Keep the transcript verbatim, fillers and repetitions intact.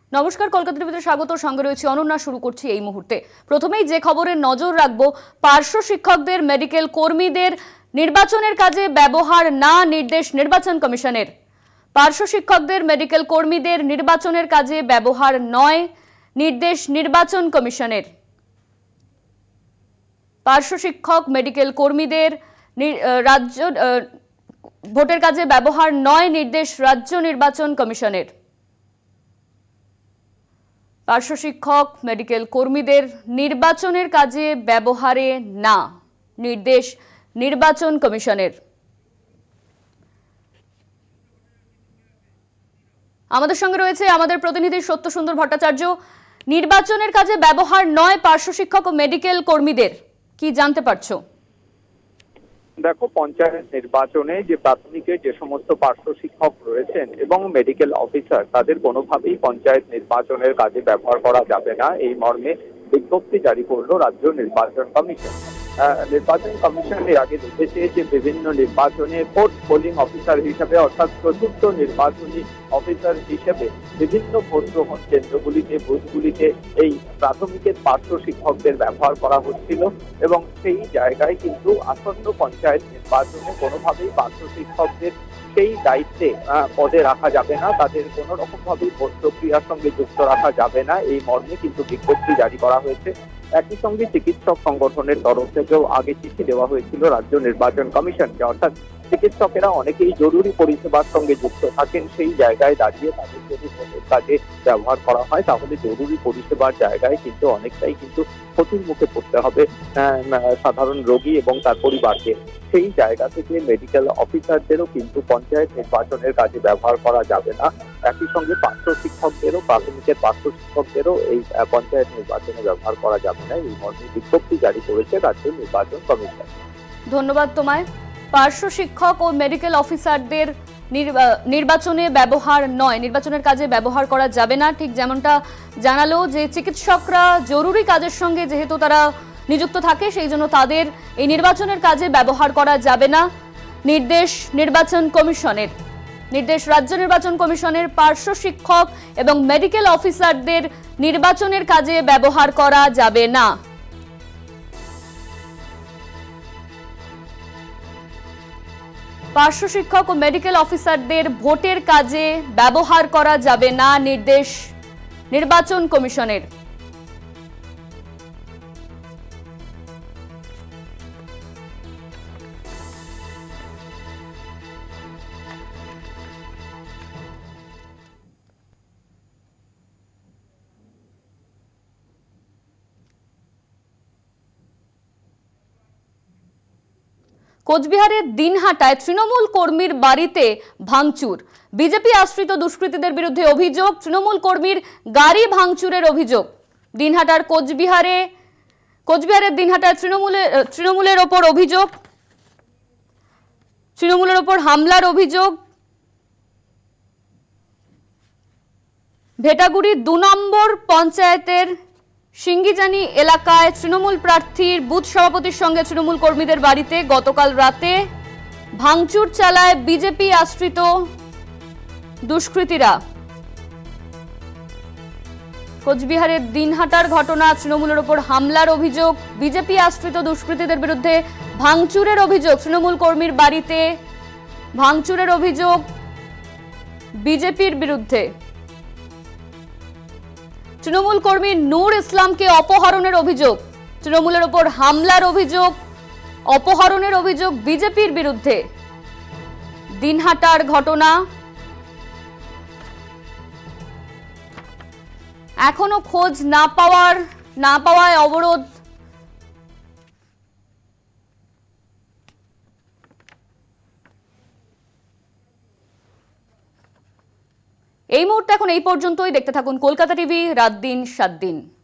নমস্কার, কলকাতা টিভিতে স্বাগত। সঙ্গে রয়েছে অনন্যা। শুরু করছি এই মুহূর্তে। প্রথমেই যে খবরের নজর রাখবো, পার্শ্ব শিক্ষকদের, মেডিকেল কর্মীদের নির্বাচনের কাজে ব্যবহার না নির্দেশ নির্বাচন কমিশনের। পার্শ্ব শিক্ষকদের, মেডিকেল কর্মীদের নির্বাচনের কাজে ব্যবহার নয় নির্দেশ নির্বাচন কমিশনের। পার্শ্ব শিক্ষক, মেডিকেল কর্মীদের রাজ্য ভোটের কাজে ব্যবহার নয় নির্দেশ রাজ্য নির্বাচন কমিশনের। পার্শ্ব শিক্ষক, মেডিকেল কর্মীদের নির্বাচনের কাজে ব্যবহারে না নির্দেশ নির্বাচন কমিশনের। আমাদের সঙ্গে রয়েছে আমাদের প্রতিনিধি সত্য সুন্দর ভট্টাচার্য। নির্বাচনের কাজে ব্যবহার নয় পার্শ্ব শিক্ষক ও মেডিকেল কর্মীদের, কি জানতে পারছো? দেখো, পঞ্চায়েত নির্বাচনে যে প্রাথমিকে যে সমস্ত পার্শ্ব শিক্ষক রয়েছেন এবং মেডিকেল অফিসার, তাদের কোনোভাবেই পঞ্চায়েত নির্বাচনের কাজে ব্যবহার করা যাবে না, এই মর্মে বিজ্ঞপ্তি জারি করলো রাজ্য নির্বাচন কমিশন। নির্বাচন কমিশন এর আগে দেখেছে যে বিভিন্ন নির্বাচনে ভোট পোলিং অফিসার হিসেবে, অর্থাৎ চতুর্থ নির্বাচনী অফিসার হিসেবে বিভিন্ন ভোট গ্রহণ কেন্দ্রগুলিতে, বুথগুলিতে এই প্রাথমিকের পার্শ্ব শিক্ষকদের ব্যবহার করা হচ্ছিল এবং সেই জায়গায় কিন্তু আসন্ন পঞ্চায়েত নির্বাচনে কোনোভাবেই পার্শ্ব শিক্ষকদের সেই দায়িত্বে পদে রাখা যাবে না, তাদের কোনো রকম ভাবেই ভোট প্রক্রিয়ার সঙ্গে যুক্ত রাখা যাবে না, এই মর্মে কিন্তু বিজ্ঞপ্তি জারি করা হয়েছে। একই সঙ্গে চিকিৎসক সংগঠনের তরফ থেকেও আগে চিঠি দেওয়া হয়েছিল রাজ্য নির্বাচন কমিশনকে। অর্থাৎ চিকিৎসকেরা অনেকেই জরুরি পরিষেবার সঙ্গে যুক্ত থাকেন, সেই জায়গায় দাঁড়িয়ে তাদের যদি ভোটের কাজে ব্যবহার করা হয় তাহলে জরুরি পরিষেবার জায়গায় কিন্তু অনেকটাই কিন্তু ক্ষতির মুখে পড়তে হবে সাধারণ রোগী এবং তার পরিবারকে। সেই জায়গা থেকে মেডিকেল অফিসারদেরও কিন্তু পঞ্চায়েত নির্বাচনের কাজে ব্যবহার করা যাবে না। একই সঙ্গে পার্শ্ব শিক্ষকদেরও, প্রাথমিকের পার্শ্ব শিক্ষকদেরও এই পঞ্চায়েত নির্বাচনে ব্যবহার করা যাবে না, এই মর্মে বিজ্ঞপ্তি জারি করেছে রাজ্য নির্বাচন কমিশন। ধন্যবাদ তোমায়। পার্শ্ব শিক্ষক ও মেডিকেল অফিসারদের নির্বাচনে ব্যবহার নয়, নির্বাচনের কাজে ব্যবহার করা যাবে না, ঠিক যেমনটা জানালো যে চিকিৎসকরা জরুরি কাজের সঙ্গে যেহেতু তারা নিযুক্ত থাকে, সেই জন্য তাদের এই নির্বাচনের কাজে ব্যবহার করা যাবে না নির্দেশ নির্বাচন কমিশনের। নির্দেশ রাজ্য নির্বাচন কমিশনের। পার্শ্ব শিক্ষক এবং মেডিকেল অফিসারদের নির্বাচনের কাজে ব্যবহার করা যাবে না। পার্শ্ব শিক্ষক ও মেডিকেল অফিসারদের ভোটের কাজে ব্যবহার করা যাবে না নির্দেশ নির্বাচন কমিশনের। কোচবিহারের দিনহাটায় তৃণমূল কর্মীর বাড়িতে ভাঙচুর। বিজেপি আশ্রিত দুষ্কৃতীদের বিরুদ্ধে অভিযোগ, তৃণমূল কর্মীর গাড়ি ভাঙচুরের অভিযোগ। দিনহাটার কোচবিহারে কোচবিহারের দিনহাটায় তৃণমূলের তৃণমূলের ওপর অভিযোগ, তৃণমূলের ওপর হামলার অভিযোগ। ভেটাগুড়ি দু নম্বর পঞ্চায়েতের সিঙ্গিজানি এলাকায় তৃণমূল প্রার্থীর বুথ সভাপতির সঙ্গে তৃণমূল কর্মীদের বাড়িতে গতকাল রাতে ভাঙচুর চালায় বিজেপি আশ্রিত দুষ্কৃতীরা। কোচবিহারের দিনহাটার ঘটনা, তৃণমূলের ওপর হামলার অভিযোগ, বিজেপি আশ্রিত দুষ্কৃতীদের বিরুদ্ধে ভাঙচুরের অভিযোগ। তৃণমূল কর্মীর বাড়িতে ভাঙচুরের অভিযোগ বিজেপির বিরুদ্ধে। তৃণমূল কর্মী নূর ইসলামকে অপহরণের অভিযোগ, তৃণমূলের ওপর হামলার অভিযোগ, অপহরণের অভিযোগ বিজেপির বিরুদ্ধে। দিনহাটার ঘটনা। এখনো খোঁজ না পাওয়ার না পাওয়ায় অবরোধ। এই মুহূর্তে এখন এই পর্যন্তই। দেখতে থাকুন কলকাতা টিভি, রাত দিন সাত দিন।